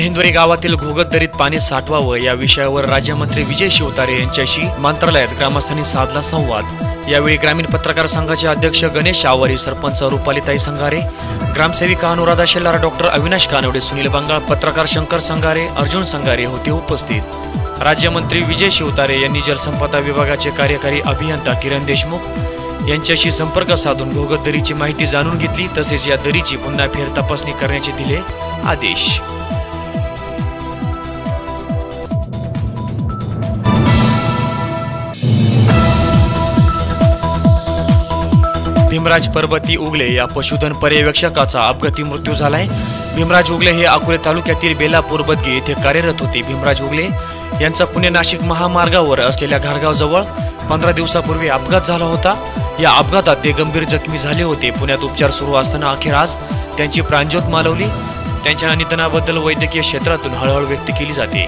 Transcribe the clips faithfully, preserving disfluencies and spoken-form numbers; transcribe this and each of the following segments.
मेहेंदवरी गावातील घोगत दरीत पाणी साठवावं या विषयावर राज्यमंत्री विजय शिवतारे यांच्याशी मंत्रालयात ग्रामस्थांनी साधला संवाद। यावेळी ग्रामीण पत्रकार संघाचे अध्यक्ष गणेश आवारी, सरपंच रुपालीताई संघारे, ग्रामसेविका अनुराधा शेलार, डॉक्टर अविनाश कानवडे, सुनील बंगाळ, पत्रकार शंकर संघारे, अर्जुन संघारे होते उपस्थित। राज्यमंत्री विजय शिवतारे यांनी जलसंपदा विभागाचे कार्यकारी अभियंता किरण देशमुख यांच्याशी संपर्क साधून घोगत दरीची माहिती जाणून घेतली, तसेच या दरीची पुन्हा फेर तपासणी करण्याचे दिले आदेश। भीमराज परबती उगले या पशुधन पर्यवेक्षकाचा अपघाती मृत्यू झालाय। भीमराज उगले हे अकोले तालुक्यातील बेलापूर बदगी येथे कार्यरत होते। भीमराज उगले यांचा पुणे नाशिक महामार्गावर असलेल्या घारगाव जवळ पंधरा दिवसापूर्वी अपघात झाला होता। या अपघातात ते गंभीर जखमी झाले होते। पुण्यात उपचार सुरू असताना अखेर आज त्यांची प्राणज्योत मालवली। त्यांच्या निधनाबद्दल वैद्यकीय क्षेत्रातून हळहळ व्यक्त केली जाते।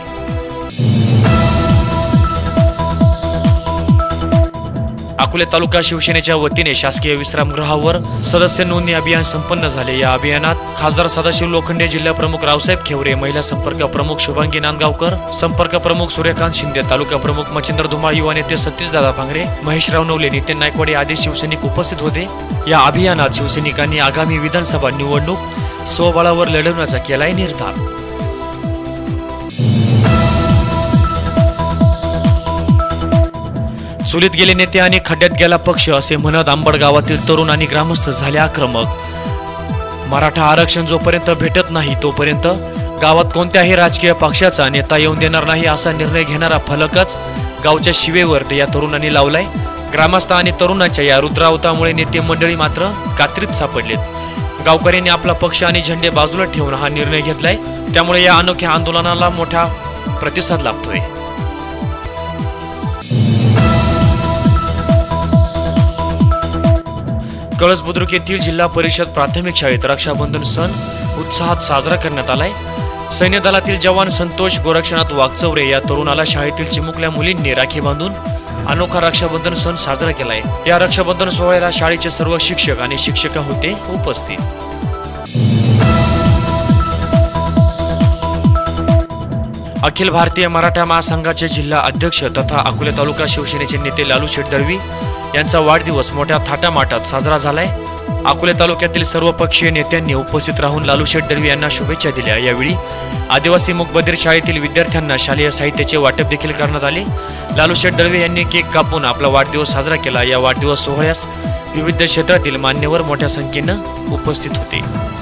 अकोले तालुका शिवसेनेच्या वतीने शासकीय विश्रामगृहावर सदस्य नोंदणी अभियान संपन्न झाले। या अभियानात खासदार सदाशिव लोखंडे, जिल्हा प्रमुख रावसाहेब खेवरे, महिला संपर्क प्रमुख शुभांगी नांदगावकर, संपर्क प्रमुख सूर्यकांत शिंदे, तालुका प्रमुख मच्छिंद्र धुमाळ, युवा नेते सतीशदादा भांगरे, महेशराव नवले, नितीन नायकवाडे आदी शिवसैनिक उपस्थित होते। या अभियानात शिवसैनिकांनी आगामी विधानसभा निवडणूक स्वबळावर लढवण्याचा केलाय निर्धार। चुलीत गेले नेते आणि खड्ड्यात गेला पक्ष असे म्हणत आंबड गावातील तरुण आणि ग्रामस्थ झाले आक्रमक। मराठा आरक्षण जोपर्यंत भेटत नाही तोपर्यंत गावात कोणत्याही राजकीय पक्षाचा नेता येऊन देणार नाही असा निर्णय घेणारा फलकच गावच्या शिवेवर या तरुणांनी लावलाय। ग्रामस्थ आणि तरुणांच्या या रुद्रावतामुळे नेते मंडळी मात्र कात्रीत सापडलेत। गावकऱ्यांनी आपला पक्ष आणि झेंडे बाजूला ठेवून हा निर्णय घेतलाय, त्यामुळे या अनोख्या आंदोलनाला मोठा प्रतिसाद लाभतोय। कळस बुद्रुक येथील जिल्हा परिषद प्राथमिक शाळेत रक्षाबंधन सण उत्साहात साजरा करण्यात आलाय। सैन्य दलातील जवान संतोष गोरक्षनाथ वागचौरे या तरुणाला शाळेतील चिमुकल्या मुलींनी राखी बांधून अनोखा रक्षाबंधन सण साजरा केलाय। या रक्षाबंधन सोहळ्याला शाळेचे सर्व शिक्षक आणि शिक्षिका होते उपस्थित। अखिल भारतीय मराठा महासंघाचे जिल्हा अध्यक्ष तथा अकोले तालुका शिवसेनेचे नेते लालू शेठ दळवी यांचा वाढदिवस मोठ्या थाटामाटात साजरा झालाय। अकोले तालुक्यातील सर्व पक्षीय नेत्यांनी उपस्थित राहून लालू शेठ दळवी यांना शुभेच्छा दिल्या। यावेळी आदिवासी मूकबधीर शाळेतील विद्यार्थ्यांना शालेय साहित्याचे वाटप देखील करण्यात आले। लालू शेठ दळवी यांनी केक कापून आपला वाढदिवस साजरा केला। या वाढदिवस सोहळ्यास विविध क्षेत्रातील मान्यवर मोठ्या संख्येनं उपस्थित होते।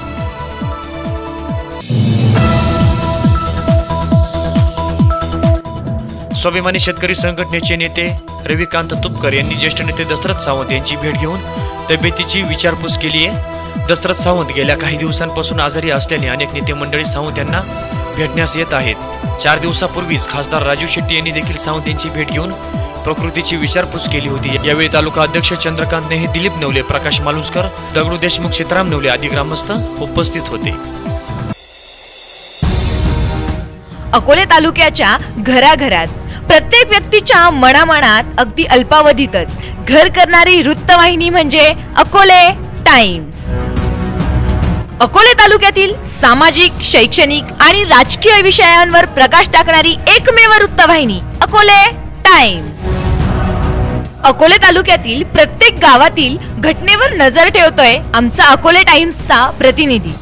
स्वाभिमानी शेतकरी संघटनेचे नेते रविकांत तुपकर यांनी ज्येष्ठ नेते दशरथ सावंत यांची भेट घेऊन तब्येतीची विचारपूस केली आहे। दशरथ सावंत गेल्या काही दिवसांपासून आजारी असल्याने अनेक नेते मंडळी सावंत यांना भेटण्यास येत आहेत। चार दिवसापूर्वीच खासदार राजू शेट्टी यांनी देखील सावंत यांची भेट घेऊन प्रकृतीची विचारपूस केली होती। यावेळी तालुका अध्यक्ष चंद्रकांत नेहे, दिलीप नवले, प्रकाश मालुसकर, दगडू देशमुख, सीताराम नवले आदी ग्रामस्थ उपस्थित होते। अकोले तालुक्याच्या घराघरात प्रत्येक व्यक्तीच्या मनामनात अगदी अल्पावधीतच घर करणारी वृत्तवाहिनी म्हणजे अकोले टाइम्स। अकोले तालुक्यातील सामाजिक, शैक्षणिक आणि राजकीय विषयांवर प्रकाश टाकणारी एकमेव वृत्तवाहिनी अकोले टाइम्स। अकोले तालुक्यातील प्रत्येक गावातील घटनेवर नजर ठेवतोय आमचा अकोले टाइम्सचा प्रतिनिधी।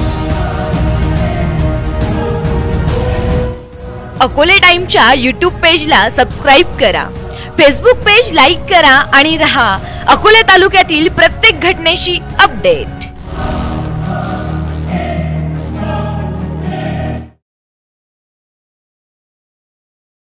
अकोले टाइम्सच्या यूट्यूब पेजला सबस्क्राइब करा, फेसबुक पेज लाईक करा आणि रहा अकोले तालुक्यातील प्रत्येक घटनेशी अपडेट।